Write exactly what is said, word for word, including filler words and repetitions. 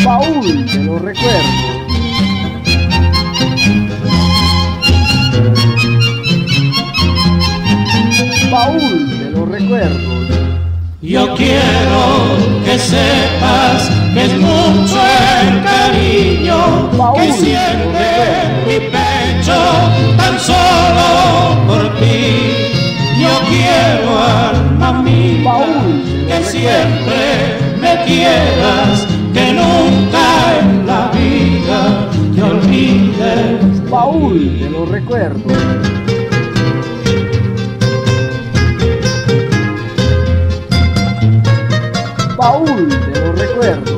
Baúl de los recuerdos. Baúl de los recuerdos. Yo quiero que sepas que es mucho el cariño Baúl que siente mi pecho tan solo por ti. Yo quiero, alma mía, Baúl de que los siempre me quieras, que nunca en la vida te olvides. Baúl de los recuerdos. Baúl de los recuerdos.